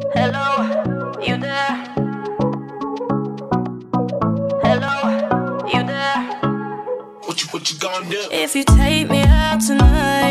Hello, you there? Hello, you there? What you gonna do? If you take me out tonight,